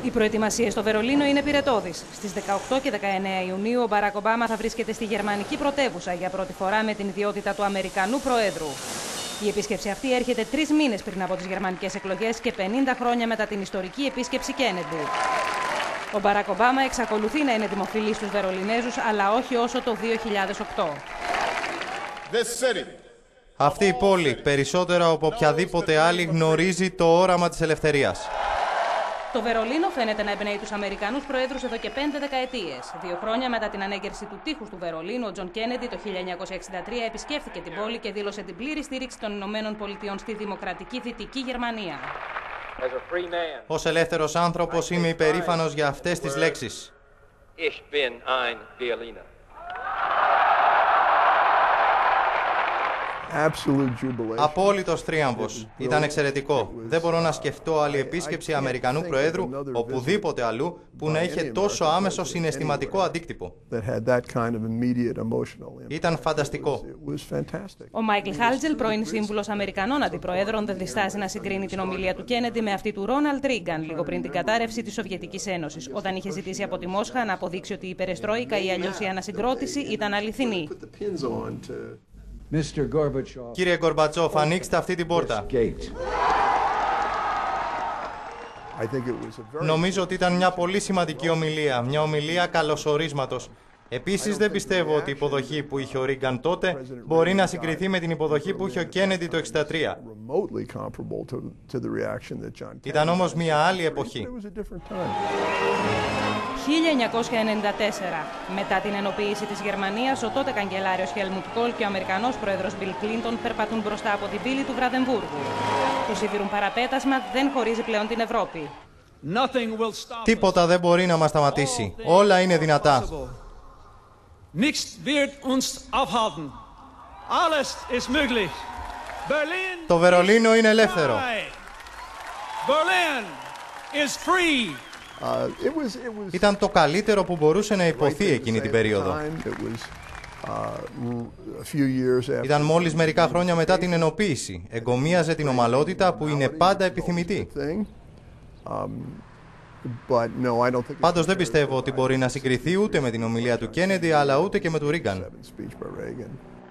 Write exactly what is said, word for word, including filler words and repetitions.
Οι προετοιμασίες στο Βερολίνο είναι πυρετώδεις. Στις δεκαοκτώ και δεκαεννέα Ιουνίου ο Μπαράκ Ομπάμα θα βρίσκεται στη γερμανική πρωτεύουσα για πρώτη φορά με την ιδιότητα του Αμερικανού Προέδρου. Η επίσκεψη αυτή έρχεται τρεις μήνες πριν από τις γερμανικές εκλογές και πενήντα χρόνια μετά την ιστορική επίσκεψη Κέννεντι. Ο Μπαράκ Ομπάμα εξακολουθεί να είναι δημοφιλής στους Βερολινέζους, αλλά όχι όσο το δύο χιλιάδες οκτώ. Αυτή η πόλη, περισσότερο από οποιαδήποτε άλλη, γνωρίζει το όραμα της ελευθερίας. Το Βερολίνο φαίνεται να εμπνέει τους Αμερικανούς Προέδρους εδώ και πέντε δεκαετίες. Δύο χρόνια μετά την ανέγερση του τείχους του Βερολίνου, ο Τζον Κέννεντι το χίλια εννιακόσια εξήντα τρία επισκέφθηκε την πόλη και δήλωσε την πλήρη στήριξη των Ηνωμένων Πολιτειών στη δημοκρατική Δυτική Γερμανία. Ως ελεύθερος άνθρωπος είμαι υπερήφανος για αυτές τις λέξεις. Απόλυτος θρίαμβος. Ήταν εξαιρετικό. Δεν μπορώ να σκεφτώ άλλη επίσκεψη Αμερικανού Προέδρου οπουδήποτε αλλού που να είχε τόσο άμεσο συναισθηματικό αντίκτυπο. Ήταν φανταστικό. Ο Μάικλ Χάλτζελ, πρώην σύμβουλος Αμερικανών αντιπροέδρων, δεν διστάζει να συγκρίνει την ομιλία του Κέννεντι με αυτή του Ρόναλντ Ρίγκαν λίγο πριν την κατάρρευση της Σοβιετικής Ένωσης, όταν είχε ζητήσει από τη Μόσχα να αποδείξει ότι η Περεστρόικα ή αλλιώς η ανασυγκρότηση ήταν αληθινή. Κύριε Γκορμπατσόφ, ανοίξτε αυτή την πόρτα. Νομίζω ότι ήταν μια πολύ σημαντική ομιλία, μια ομιλία καλωσορίσματος. Επίσης, δεν πιστεύω ότι η υποδοχή που είχε ο Ρίγκαν τότε μπορεί να συγκριθεί με την υποδοχή που είχε ο Κέννεντι το εξήντα τρία. Ήταν όμως μια άλλη εποχή. χίλια εννιακόσια ενενήντα τέσσερα. Μετά την ενοποίηση της Γερμανίας, ο τότε καγκελάριος Χέλμουτ Κόλ και ο Αμερικανός πρόεδρος Μπιλ Κλίντον περπατούν μπροστά από την πύλη του Βραντεμβούργου. Το σίδηρουν παραπέτασμα δεν χωρίζει πλέον την Ευρώπη. Τίποτα δεν μπορεί να μας σταματήσει. Όλα είναι δυνατά. Το Βερολίνο είναι ελεύθερο. Ήταν το καλύτερο που μπορούσε να υποθεί εκείνη την περίοδο. Ήταν μόλις μερικά χρόνια μετά την ενοποίηση. Εγκομίαζε την ομαλότητα που είναι πάντα επιθυμητή. Πάντως δεν πιστεύω ότι μπορεί να συγκριθεί ούτε με την ομιλία του Κέννεντι, αλλά ούτε και με του Ρίγκαν.